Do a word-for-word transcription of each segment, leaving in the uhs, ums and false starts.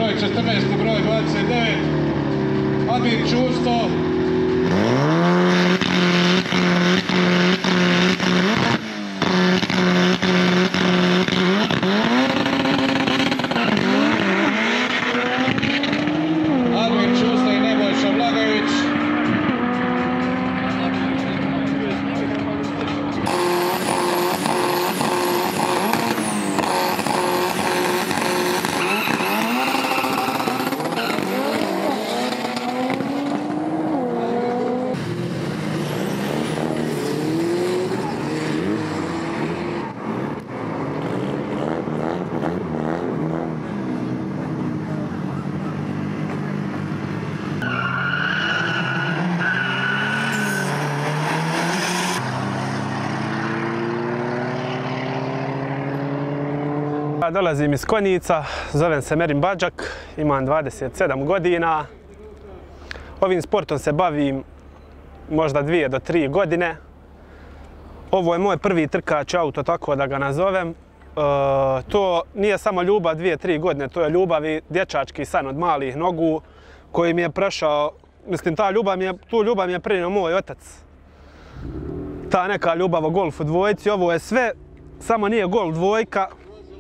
broj četrnaest i broj dvadeset devet. Admir Čusto. Admir Čusto i Nebojša Blagović. Ja dolazim iz Konjica, zovem se Merin Badžak, imam dvadeset sedam godina. Ovim sportom se bavim možda dvije do tri godine. Ovo je moj prvi trkač auto, tako da ga nazovem. E, to nije samo ljubav dvije, tri godine, to je ljubav i dječački san od malih nogu koji mi je prošao, mislim ta ljubav mi je, tu ljubav mi je prenio moj otac. Ta neka ljubav o golfu dvojci, ovo je sve, samo nije golf dvojka.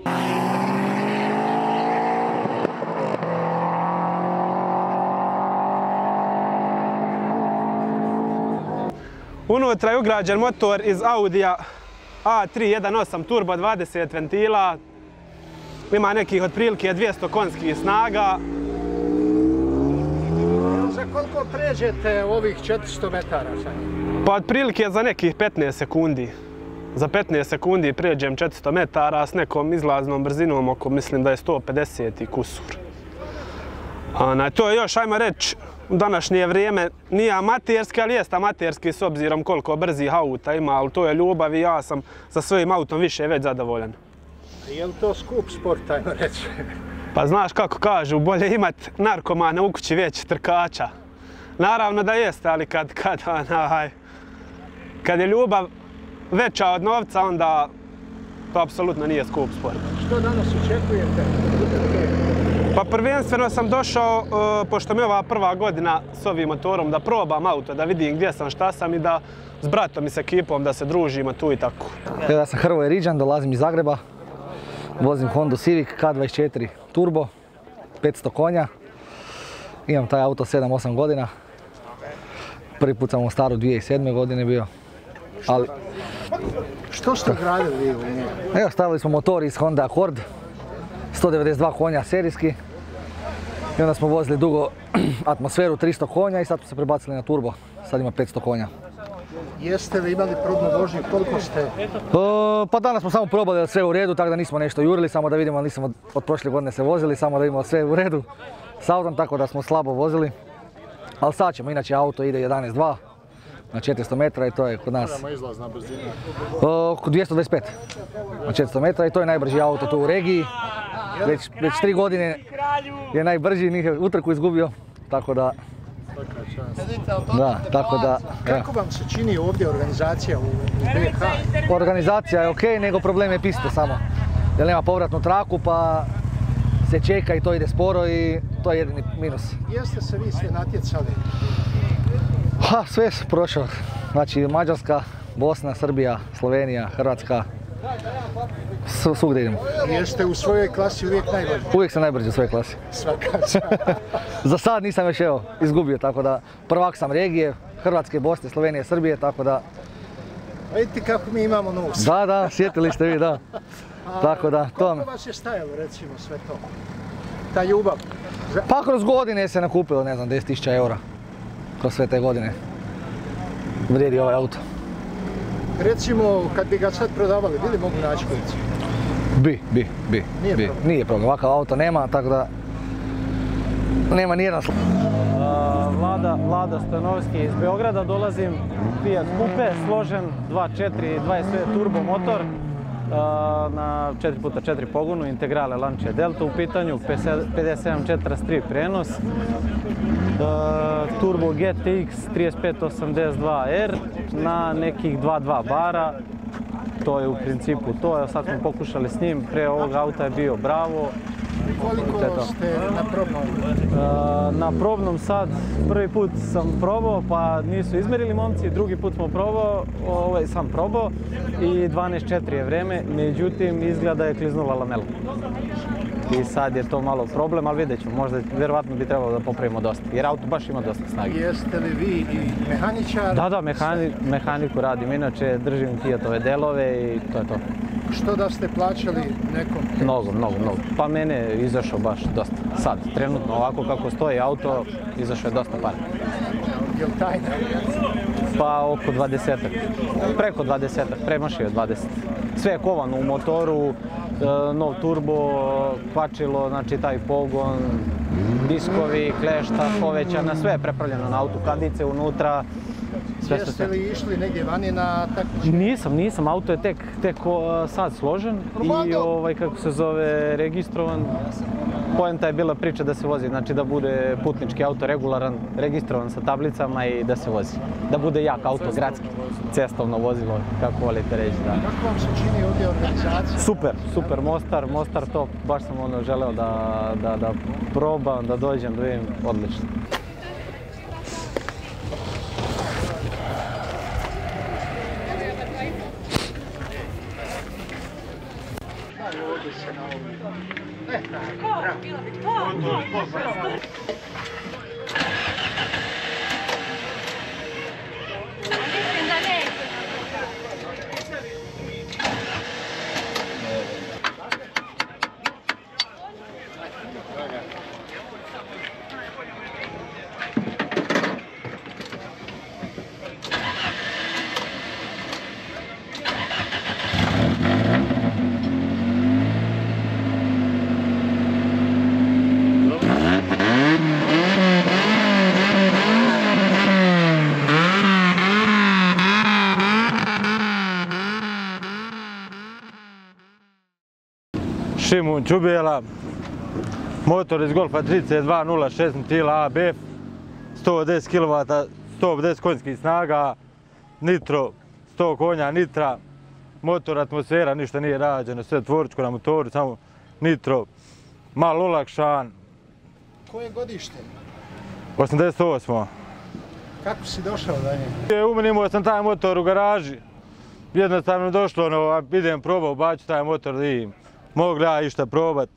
Unutra je ugrađen motor iz Audija A tri jedan osam turbo, dvadeset ventila. Ima nekih otprilike dvjesto konjskih snaga. Za koliko pređete ovih četiristo metara sad? Pa otprilike za nekih petnaest sekundi. Za petnaest sekundi pređem četiristo metara s nekom izlaznom brzinom oko, mislim da je sto pedeset i kusur. Ona, to je još, ajmo reći, u današnje vrijeme nije amaterski, ali jest amaterski s obzirom koliko brzih auta ima, ali to je ljubav i ja sam sa svojim autom više već zadovoljan. Je li to skup sport, ajmo reći? Pa znaš kako kažu, bolje imati narkomana u kući već trkača. Naravno da jeste, ali kad, kad, onaj, kad je ljubav veća od novca, onda to apsolutno nije skup sport. Što danas očekujete? Pa prvenstveno sam došao, pošto mi je ova prva godina s ovim motorom, da probam auto, da vidim gdje sam, šta sam i da s bratom i s ekipom da se družimo tu i tako. Ja sam Hrvoje Riđan, dolazim iz Zagreba. Vozim Honda Civic K dvadeset četiri turbo, petsto konja. Imam taj auto sedam osam godina. Prvi put sam u Mostaru dvije tisuće sedme godine bio. Ali... Što ste ugradili vi u njega? Evo, stavili smo motor iz Honda Accord, sto devedeset dva konja serijski. I onda smo vozili dugo atmosferu tristo konja i sad smo se prebacili na turbo. Sad ima petsto konja. Jeste li imali probnu vožnju, koliko ste? O, pa danas smo samo probali da sve u redu, tako da nismo nešto jurili, samo da vidimo, nismo od, od prošle godine se vozili, samo da imamo sve u redu s autom, tako da smo slabo vozili. Ali sad ćemo, inače auto ide jedanaest dva na četiristo metara i to je kod nas. Imamo izlaz na brzinu? Oko dvjesto dvadeset pet na četiristo metara i to je najbrži auto tu u regiji. Već, već tri godine je najbrži, nije utrku izgubio, tako da... Da, tako da... Kako vam se čini ovdje organizacija u B H? Organizacija je okej, nego problem je piste samo. Jer nema povratnu traku pa se čeka i to ide sporo i to je jedini minus. Jeste se vi sve natjecali? Ha, sve sam prošao. Znači Mađarska, Bosna, Srbija, Slovenija, Hrvatska. Svugdje idemo. Jeste u svojoj klasi uvijek najbrži? Uvijek sam najbrži u svojoj klasi. Svaka. Za sad nisam još evo izgubio, tako da prvak sam regije, Hrvatske, Bosne, Slovenije, Srbije, tako da... Vidite kako mi imamo nos. Da, da, sjetili ste vi, da. Tako da, to... Koliko vas je stajalo recimo sve to? Ta ljubav? Pa kroz godine se nakupilo, ne znam, deset tisuća eura. Kroz sve te godine vrijedi ovaj auto. Recimo, kad bi ga sad prodavali, bili mogu naći kulicu? Bi, bi, bi. Nije bi. problem? Nije problem, ovakav auto nema, tako da nema nijedan sl... Vlada, Vlada Stanovski iz Beograda, dolazim, Fiat Coupe, složen dva četiri dvadeset pet turbo motor na četiri puta četiri pogonu, integrale Lancia Delta u pitanju, pedeset sedam četrdeset tri prenos, turbo G T X trideset pet osamdeset dva R na nekih dva dva bara. To je u principu to, sad smo pokušali s njim, pre ovog auta je bio Bravo, Koliko ste na probnom? Na probnom sad, prvi put sam probao pa nisu izmerili momci, drugi put smo probao, ovaj sam probao i dvanaest četiri je vreme, međutim izgleda je kliznula lamela. I sad je to malo problem, ali vidjet ćemo, možda vjerovatno bi trebalo da popravimo dosta, jer auto baš ima dosta snage. Jeste li vi i mehaničar? Da, da, mehani, mehaniku radim, inače držim Fiatove delove i to je to. Što da ste plaćali nekom? Mnogo, mnogo, mnogo. Pa mene je izašao baš dosta. Sad, trenutno ovako kako stoji auto, izašao je dosta para. Je li tajna? Pa oko dvadesetak. Preko dvadesetak, premašio dvadeset. Sve je kovano u motoru, nov turbo, kvačilo, znači taj pogon, diskovi, klešta, povećana, sve je prepravljeno na autu, kadice unutra. Sve, sve, sve. Jeste li išli negdje vani na takmičenje? Nisam, nisam, auto je tek, tek sad složen i ovaj, kako se zove, registrovan. Poenta je bila priča da se vozi, znači da bude putnički auto regularan, registrovan sa tablicama i da se vozi. Da bude jak auto, gradski, cestovno vozilo, kako volite reći. Da. Kako vam se čini ovdje organizacija? Super, super, Mostar, Mostar top, baš sam ono želeo da, da, da probam, da dođem, da vidim, odlično. Šimun Čubela, motor iz Golfa trideset dva nula šest ventila A B F, sto deset kilovata, sto pedeset konjskih snaga, nitro, sto konja nitra, motor, atmosfera, ništa nije rađeno, sve tvoričko na motoru, samo nitro, malo olakšan. Koje godište? osamdeset osmo. Kako si došao do njega? Umenimo sam taj motor u garaži, jednostavno došlo, ono, idem probao, baću taj motor da vidim. Mogu ja išta probat.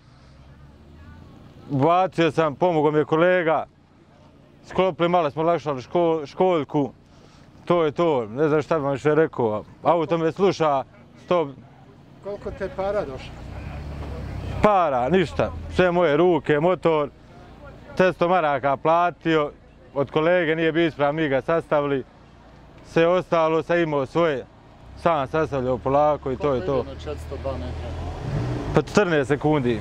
Bacio sam, pomogao mi je kolega. Sklopili malo, smo lakšali škol, školjku. To je to, ne znam šta bi vam više rekao. Auto me sluša, stop. Koliko te para došlo? Para, ništa. Sve moje ruke, motor. šesto maraka platio. Od kolege nije bio ispravan, mi ga sastavili. Sve ostalo sam imao svoje. Sam sastavljao polako i to je to. četiristo dva metra. Pa četrnaest sekundi.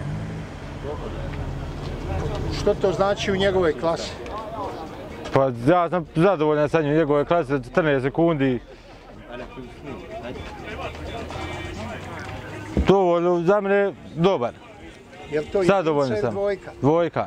Što to znači u njegovoj klasi? Pa ja sam zadovoljan sa njim, njegove klase za četrnaest sekundi. Dovoljno, za mene dobar. Je li to Zadovoljan jedinica sam. ili dvojka? Dvojka.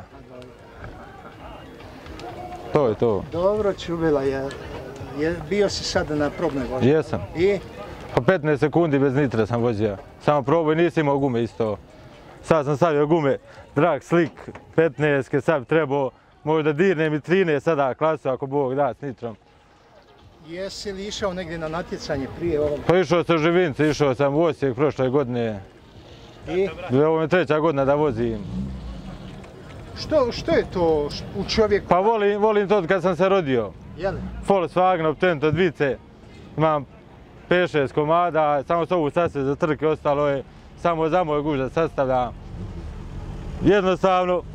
To je to. Dobro, Čubela, je, je, bio si sada na probnoj vožnji. Jesam. I? Pa petnaest sekundi bez nitra sam vozio. Samo probao i nisam imao gume isto. Sad sam stavio gume, drag slik, petnaest, sad bi trebao možda dirnem i trinaest sada klasu ako Bog da s nitrom. Jesi li išao negdje na natjecanje prije ovog? Pa išao sam u Živince, išao sam u Osijek prošle godine. I? Ovo je treća godina da vozim. Što, što je to u čovjeku? Pa volim, volim to od kad sam se rodio. Jeli? Volkswagen, Optento, dvice. Imam pet šest komada, samo su ovu sasve za trke, ostalo je samo za moj guž da sastavljam. Jednostavno,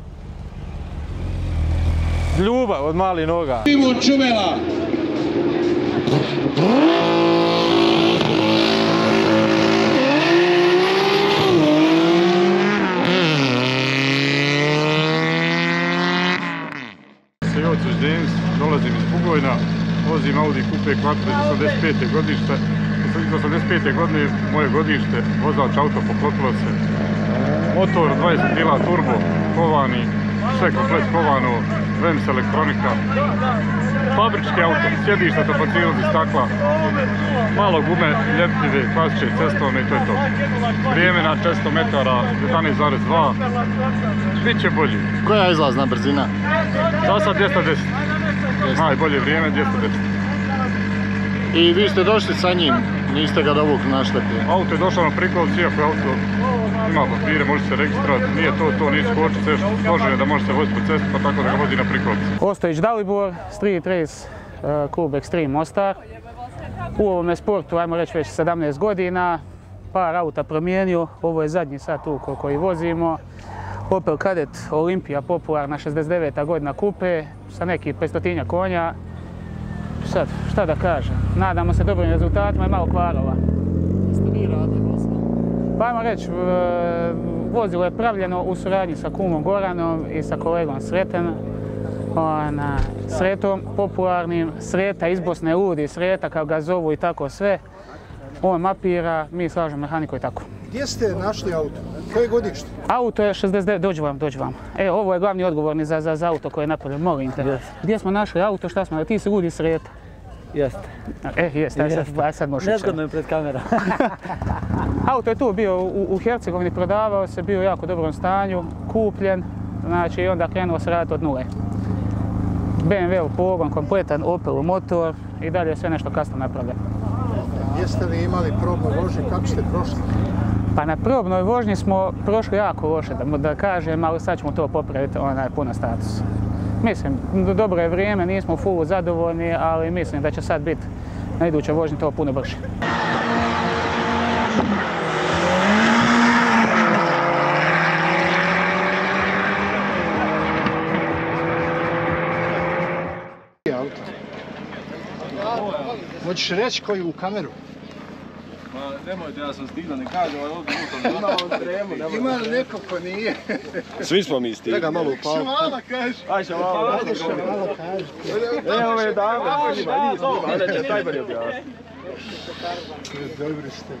ljubav od malih noga. Šimun Čubela. Joco Zdenis, dolazim iz Bugojna, vozim Audi Coupe Quattro iz osamdeset pete godište. Iz osamdeset pete godine moje godište, vozač auto poklopilo se. Motor dvadeset ventila turbo, kovani, sve komplet kovano, Rems elektronika. fabrički auto, sjedišta topacijenog iz stakla, malo gume, ljepljive, klasične cestovne i to je to. Vrijeme na četiristo metara, jedanaest zarez dva, bit će bolji. Koja je izlazna brzina? Za sad dvjesto deset, najbolje vrijeme dvjesto deset. I vi ste došli sa njim, niste ga dovukli na šlepi? Auto je došao na prikolici, iako je auto ima papire, može se registrovati, nije to, to nisu kočnice, složene da može se voziti po cesti, pa tako da ga vozi na prikolici. Ostojić Dalibor, Street Race, klub Extreme Mostar. U ovome sportu, ajmo reći, već sedamnaest godina, par auta promijenio, ovo je zadnji sad tu koji vozimo. Opel Kadett Olimpija, popularna šezdeset deveta godina kupe, sa nekih petstotinjak konja. Sad, šta da kažem, nadamo se dobrim rezultatima i malo kvarova. Pa ajmo reći, vozilo je pravljeno u suradnji sa kumom Goranom i sa kolegom Sreten, ona, Sretom, popularnim, Sreta iz Bosne, Ludi, Sreta kao ga zovu i tako sve. On mapira, mi slažemo mehaniku i tako. Gdje ste našli auto? Koje godište? Auto je šezdeset devet, dođu vam, dođu vam. E, ovo je glavni odgovorni za, za, za auto koje je napravio, molim te. Yes. Gdje smo našli auto, šta smo, ti si Ludi Sreta. Jeste. E, jeste, aj sad, aj sad možeš. Nezgodno je pred kamerom. Auto je tu bio u, u Hercegovini, prodavao se, bio u jako dobrom stanju, kupljen, znači i onda krenuo se raditi od nule. B M W pogon, kompletan Opel motor i dalje sve nešto kasno napravljeno. Jeste li imali probnu vožnju, kako ste prošli? Pa na probnoj vožnji smo prošli jako loše, da, da kažem, ali sad ćemo to popraviti, onaj puno status. Mislim, dobro je vrijeme, nismo fullu zadovoljni, ali mislim da će sad biti na idućoj vožnji to puno brže. Hoćeš reći koju u kameru? Ma nemojte, ja sam stigla, ne kažem, ali ovdje utom imamo tremu, nemoj. Ima li neko ko nije? Svi smo mi stigli. Čega malo upao. Šavala kaži. Aj šavala. Ajde šavala kaži. E, ove dame, njima, njima, ona će najbolje objasniti. Dobri ste.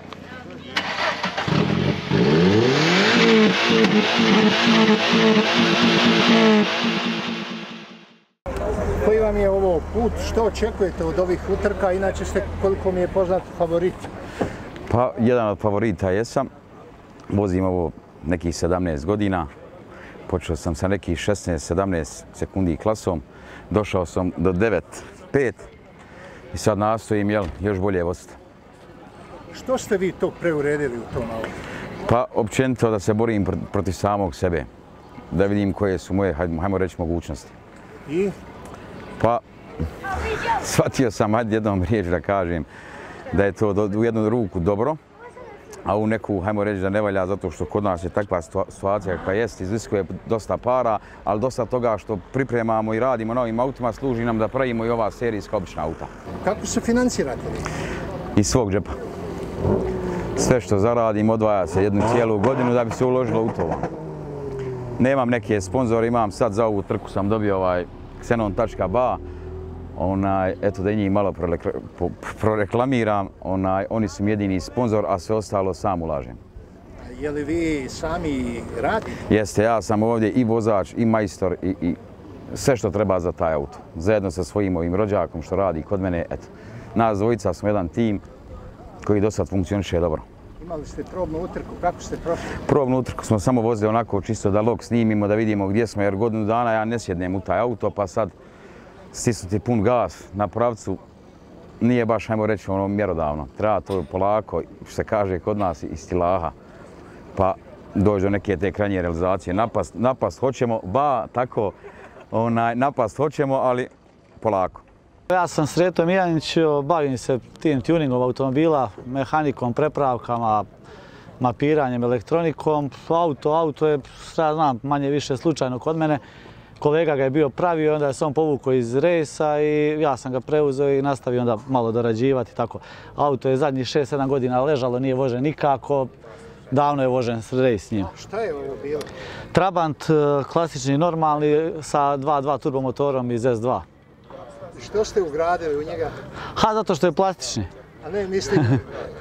Koji vam je ovo put? Što očekujete od ovih utrka? Inače ste, koliko mi je poznato, favorit. Pa, jedan od favorita jesam. Vozim ovo nekih sedamnaest godina. Počeo sam sa nekih šesnaest sedamnaest sekundi klasom. Došao sam do devet pet i sad nastojim jel, još bolje voziti. Što ste vi to preuredili u tom autu? Pa, općenito da se borim protiv samog sebe. Da vidim koje su moje, hajmo reći, mogućnosti. I? Pa, shvatio sam, hajde jednom riječ da kažem, da je to do, u jednu ruku dobro, a u neku, hajmo reći da ne valja zato što kod nas je takva situacija kakva jest, iziskuje dosta para, ali dosta toga što pripremamo i radimo na ovim autima služi nam da pravimo i ova serijska obična auta. Kako se financirate vi? Iz svog džepa. Sve što zaradim odvaja se jednu cijelu godinu da bi se uložilo u to. Nemam neke sponzore, imam sad za ovu trku sam dobio ovaj Xenon točka b a, onaj, eto da i njih malo proreklamiram, onaj, oni su mi jedini sponzor, a sve ostalo sam ulažem. Je li vi sami radite? Jeste, ja sam ovdje i vozač, i majstor, i, i sve što treba za taj auto. Zajedno sa svojim ovim rođakom što radi kod mene, eto. Nas dvojica smo jedan tim koji do sad funkcioniše dobro. Imali ste probnu utrku, kako ste prošli? Probnu utrku smo samo vozili onako čisto da log snimimo, da vidimo gdje smo, jer godinu dana ja ne sjednem u taj auto, pa sad stisnuti pun gas na pravcu nije baš, ajmo reći, ono mjerodavno. Treba to polako, što se kaže kod nas, iz stilaha, pa doći do neke te krajnje realizacije. Napast, napast hoćemo, ba, tako, onaj, napast hoćemo, ali polako. Ja sam Sreto Mijanić, bavim se tim tuningom automobila, mehanikom, prepravkama, mapiranjem, elektronikom. Auto, auto je, šta znam, manje više slučajno kod mene. Kolega ga je bio pravio, onda je se on povukao iz rejsa i ja sam ga preuzeo i nastavio onda malo dorađivati. Tako. Auto je zadnjih šest sedam godina ležalo, nije vožen nikako. Davno je vožen rejs s njim. Šta je ovo bilo? Trabant, klasični, normalni, sa dva dva turbomotorom iz S dva. Što ste ugradili u njega? Ha, zato što je plastični. A ne, mislim,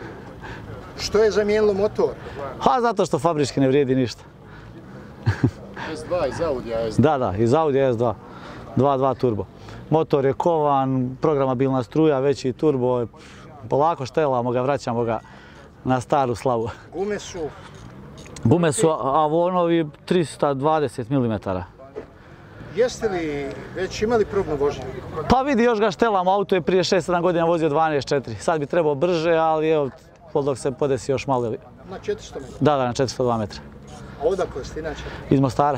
što je zamijenilo motor? Ha, zato što fabrički ne vrijedi ništa. S dva iz Audija S dva. Da, da, iz Audija S dva. dva dva turbo. motor je kovan, programabilna struja, veći turbo, polako štelamo ga, vraćamo ga na staru slavu. Gume su? Gume su Avonovi trista dvadeset milimetara. Jeste li već imali probnu vožnju? Pa vidi, još ga štelamo, auto je prije šest sedam godina vozio dvanaest četiri. Sad bi trebao brže, ali evo, dok se podesi još malo. Na četiristo metra? Da, da, na četiristo dva metra. A odakle ste inače? Iz Mostara.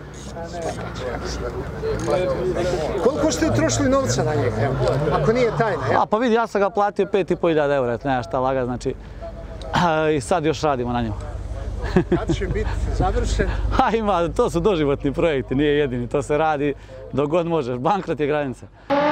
Koliko ste utrošili novca na njega, evo, ako nije tajna? A pa vidi, ja sam ga platio pet i pol hiljada eura, nema šta laga, znači, i sad još radimo na njemu. Kad će biti završen? Ha, ima, to su doživotni projekti, nije jedini, to se radi dok god možeš, bankrot je granica.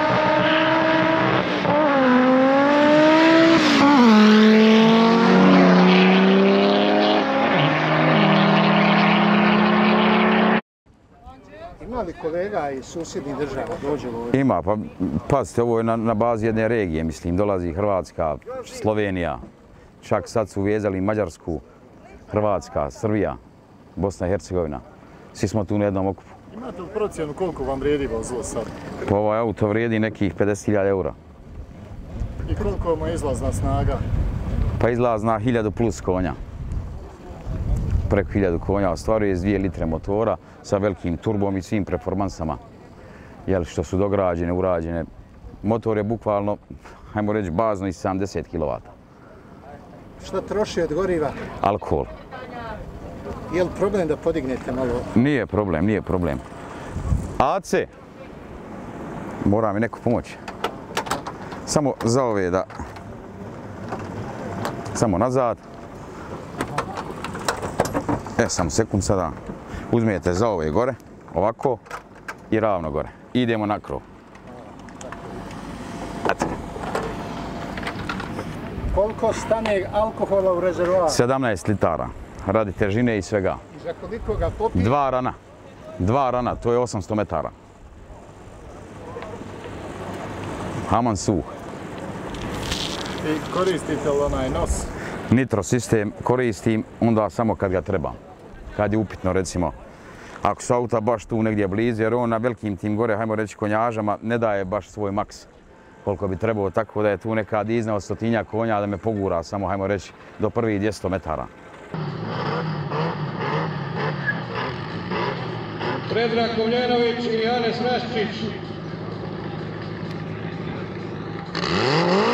Ima li kolega iz susjednih država dođe ovdje? Ima, pa pazite, ovo je na, na bazi jedne regije, mislim, dolazi Hrvatska, Slovenija, čak sad su vezali Mađarsku, Hrvatska, Srbija, Bosna i Hercegovina. Svi smo tu na jednom okupu. Imate li procjenu koliko vam vrijedi vozilo sad? Pa ovaj auto vrijedi nekih pedeset hiljada eura. I koliko mu je izlazna snaga? Pa izlazna hiljadu plus konja. Preko hiljadu konja ostvaruje s dvije litre motora sa velikim turbom i svim performansama. Jel, što su dograđene, urađene. Motor je bukvalno, hajmo reći, bazno iz sedamdeset kilovata. Šta troši od goriva? Alkohol. Je li problem da podignete malo? Nije problem, nije problem. A C. Mora mi neko pomoći. Samo za ove da... Samo nazad. E, samo sekund sada. Uzmijete za ove gore, ovako i ravno gore. Idemo na krov. Koliko stane alkohola u rezervoar? sedamnaest litara, radi težine i svega. I za koliko ga popije? Dva rana. Dva rana, to je osamsto metara. Haman suh. I koristite li onaj nos? Nitro sistem koristim onda samo kad ga treba. Kad je upitno, recimo, ako su auta baš tu negdje blizu, jer on na velikim tim gore, hajmo reći, konjažama ne daje baš svoj maks koliko bi trebao, tako da je tu nekad iznao stotinja konja da me pogura samo, hajmo reći, do prvih dvjesto metara. Predrag Komljenović i Janez Raščić.